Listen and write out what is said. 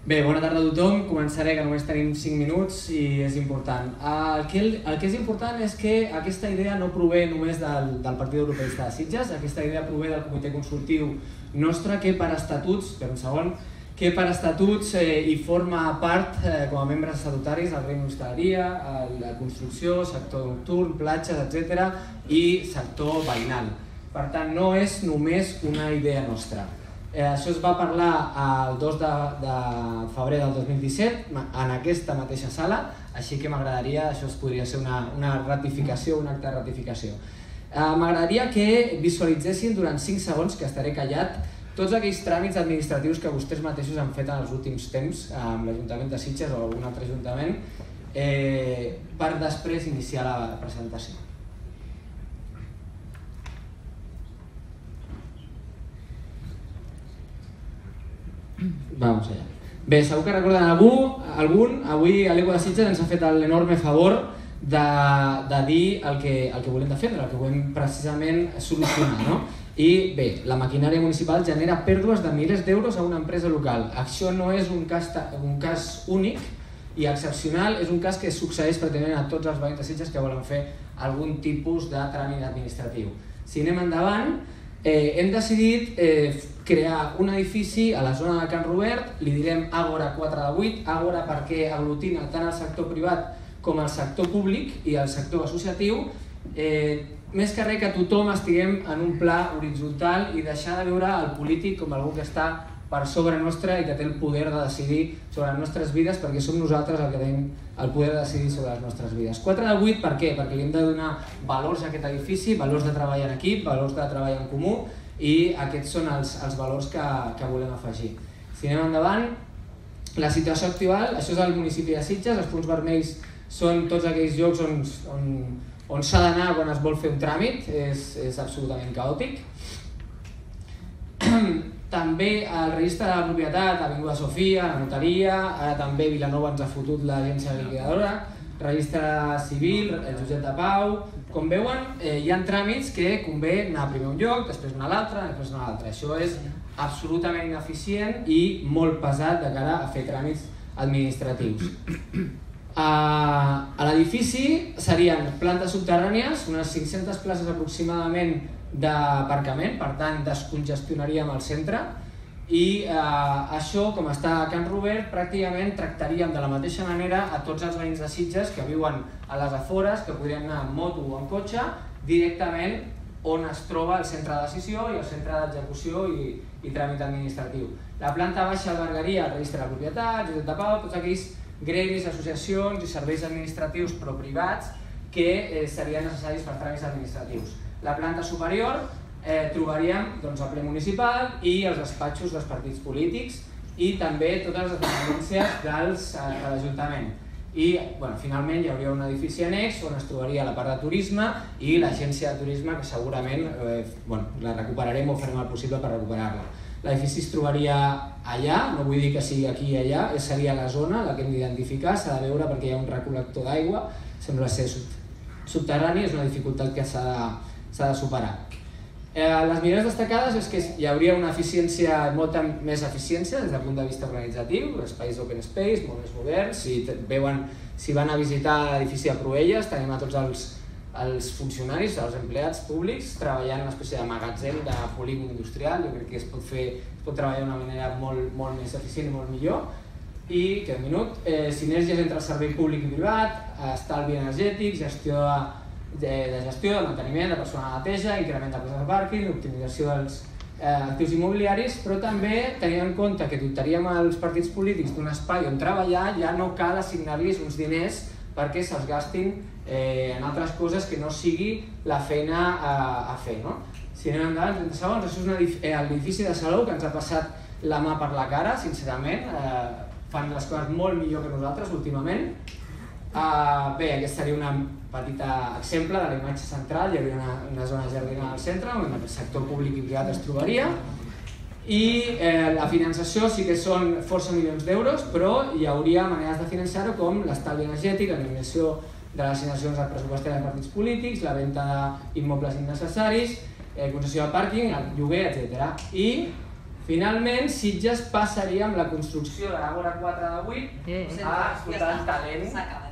Bé, bona tarda a tothom. Començaré, que només tenim 5 minuts i és important. El que és important és que aquesta idea no prové només del Partit Europeista de Sitges, aquesta idea prové del comitè consultiu nostre, que per estatuts, hi forma part com a membres estatutaris del Gremi d'Hostaleria, la construcció, sector nocturn, platges, etc. i sector veïnal. Per tant, no és només una idea nostra. Això es va parlar el 2 de febrer del 2017 en aquesta mateixa sala, així que m'agradaria, això podria ser una ratificació, un acte de ratificació. M'agradaria que visualitzessin durant 5 segons, que estaré callat, tots aquells tràmits administratius que vostès mateixos han fet en els últims temps amb l'Ajuntament de Sitges o algun altre ajuntament per després iniciar la presentació. Vamos allá. Bé, segur que recorden algun, avui l'Eco de Sitges ens ha fet l'enorme favor de dir el que volem defendre, el que volem precisament solucionar, no? I bé, la maquinària municipal genera pèrdues de milers d'euros a una empresa local. Això no és un cas únic i excepcional, és un cas que succeeix pràcticament a tots els veïns de Sitges que volen fer algun tipus de tràmit administratiu. Si anem endavant, hem decidit crear un edifici a la zona de Can Robert, li direm Àgora 4 de 8, Àgora perquè aglutina tant el sector privat com el sector públic i el sector associatiu, més que res que tothom estiguem en un pla horitzontal i deixar de veure el polític com algú que està per sobre nostre i que té el poder de decidir sobre les nostres vides, perquè som nosaltres els que tenim el poder de decidir sobre les nostres vides. 4 de 8 per què? Perquè li hem de donar valors a aquest edifici, valors de treball en equip, valors de treball en comú, i aquests són els valors que volem afegir. Si anem endavant, la situació actual, això és el municipi de Sitges, els punts vermells són tots aquells llocs on s'ha d'anar quan es vol fer un tràmit, és absolutament caòtic. També el registre de la propietat, Avinguda Sofia, la notaria, ara també Vilanova ens ha fotut l'agència liquidadora, registre civil, el jutjat de pau. Com veuen, hi ha tràmits que convé anar primer a un lloc, després anar a l'altre, després anar a l'altre. Això és absolutament ineficient i molt pesat de cara a fer tràmits administratius. A l'edifici serien plantes subterrànies, unes 500 places aproximadament d'aparcament, per tant descongestionaríem el centre, i això, com està a Can Robert, pràcticament tractaríem de la mateixa manera a tots els veïns de Sitges que viuen a les afores, que podrien anar en moto o en cotxe, directament on es troba el centre de decisió i el centre d'execució i tràmit administratiu. La planta baixa albergaria el registre de la propietat, jutjat de pau, tots aquells gremis, associacions i serveis administratius però privats que serien necessaris per tràmits administratius. La planta superior trobaríem el ple municipal i els despatxos dels partits polítics i també totes les dependències de l'Ajuntament. I finalment hi hauria un edifici annex on es trobaria la part de turisme i l'agència de turisme, que segurament la recuperarem o farem el possible per recuperar-la. L'edifici es trobaria allà, no vull dir que sigui aquí i allà, seria la zona la que hem d'identificar, s'ha de veure perquè hi ha un recol·lector d'aigua, sembla ser subterrani, és una dificultat que s'ha de superar. Les millores destacades és que hi hauria una eficiència, molta més eficiència des del punt de vista organitzatiu, espais open space, molt més moderns. Si van a visitar l'edifici de Proelles, tenim a tots els funcionaris, els empleats públics, treballant en una espècie de magatzem de polígon industrial. Jo crec que es pot treballar d'una manera molt més eficient i molt millor. I, queda un minut, sinergies entre el servei públic i privat, estalvi energètic, gestió de manteniment, de personal de neteja, increment de places de pàrquing, optimització dels actius immobiliaris, però també tenint en compte que dotaríem els partits polítics d'un espai on treballar, ja no cal assignar-los uns diners perquè se'ls gastin en altres coses que no sigui la feina a fer. Si anem endavant, 30 segons, això és l'edifici de Salou que ens ha passat la mà per la cara, sincerament, fan les coses molt millor que nosaltres últimament. Bé, aquest seria un petit exemple de la imatge central, hi hauria una zona jardinada al centre on el sector públic i privat es trobaria i la finançació sí que són força milions d'euros, però hi hauria maneres de finançar-ho com l'estalvi energètic, l'eliminació de les assignacions pressupostàries de partits polítics, la venda d'immobles innecessaris, concessió de pàrquing, el lloguer, etc. I Finalment, Sitges passaria amb la construcció de l'Àgora 4 de 8 a explotar el talent